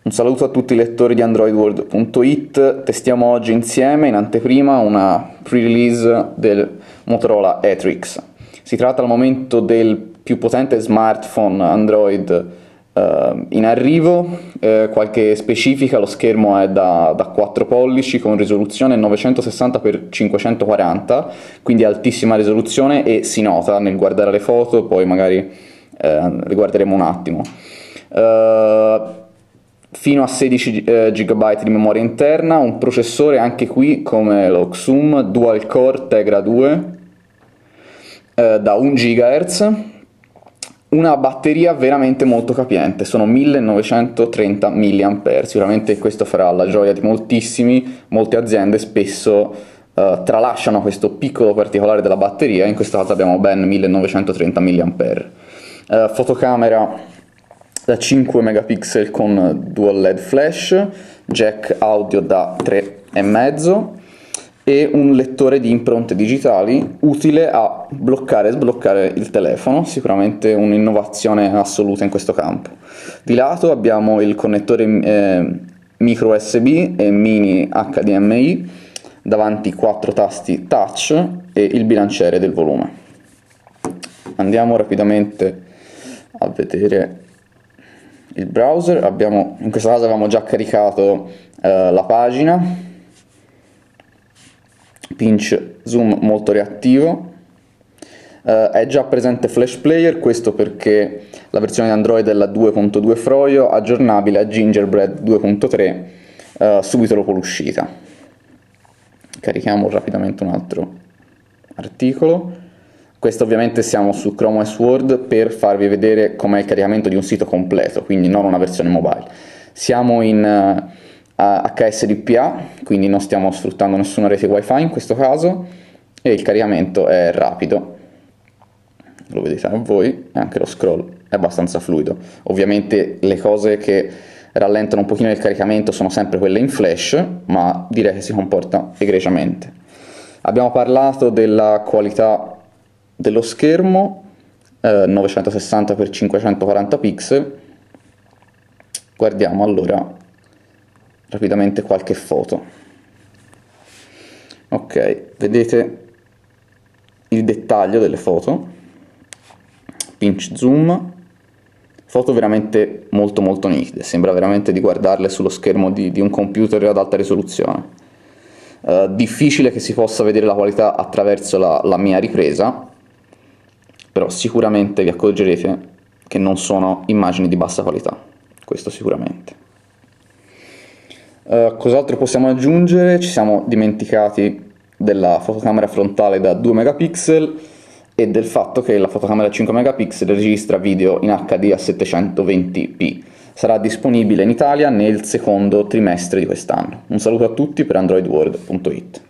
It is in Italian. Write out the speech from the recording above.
Un saluto a tutti i lettori di AndroidWorld.it. Testiamo oggi insieme, in anteprima, una pre-release del Motorola Atrix. Si tratta al momento del più potente smartphone Android in arrivo. Qualche specifica: lo schermo è da 4 pollici con risoluzione 960x540, quindi altissima risoluzione, e si nota nel guardare le foto, poi magari le guarderemo un attimo. Fino a 16 GB di memoria interna, un processore anche qui come lo Xum Dual Core Tegra 2 da 1 GHz, una batteria veramente molto capiente, sono 1930 mAh, sicuramente questo farà la gioia di molte aziende spesso tralasciano questo piccolo particolare della batteria, in questo caso abbiamo ben 1930 mAh. Fotocamera da 5 megapixel con dual LED flash, jack audio da 3,5 e un lettore di impronte digitali utile a bloccare e sbloccare il telefono, sicuramente un'innovazione assoluta in questo campo. Di lato abbiamo il connettore micro USB e mini HDMI, davanti 4 tasti touch e il bilanciere del volume. Andiamo rapidamente a vedere il browser. In questo caso avevamo già caricato la pagina, pinch zoom molto reattivo, è già presente Flash Player, questo perché la versione di Android è la 2.2 Froio, aggiornabile a Gingerbread 2.3 subito dopo l'uscita. Carichiamo rapidamente un altro articolo. Questo ovviamente siamo su Chrome OS Word per farvi vedere com'è il caricamento di un sito completo, quindi non una versione mobile. Siamo in HSDPA, quindi non stiamo sfruttando nessuna rete wifi in questo caso, e il caricamento è rapido, lo vedete a voi, e anche lo scroll è abbastanza fluido. Ovviamente le cose che rallentano un pochino il caricamento sono sempre quelle in flash, ma direi che si comporta egregiamente. Abbiamo parlato della qualità dello schermo, 960x540 pixel. Guardiamo allora rapidamente qualche foto. Ok, vedete il dettaglio delle foto, pinch zoom, foto veramente molto nitide, sembra veramente di guardarle sullo schermo di un computer ad alta risoluzione. Difficile che si possa vedere la qualità attraverso la mia ripresa, però sicuramente vi accorgerete che non sono immagini di bassa qualità, questo sicuramente. Cos'altro possiamo aggiungere? Ci siamo dimenticati della fotocamera frontale da 2 megapixel e del fatto che la fotocamera 5 megapixel registra video in HD a 720p. Sarà disponibile in Italia nel secondo trimestre di quest'anno. Un saluto a tutti per AndroidWorld.it.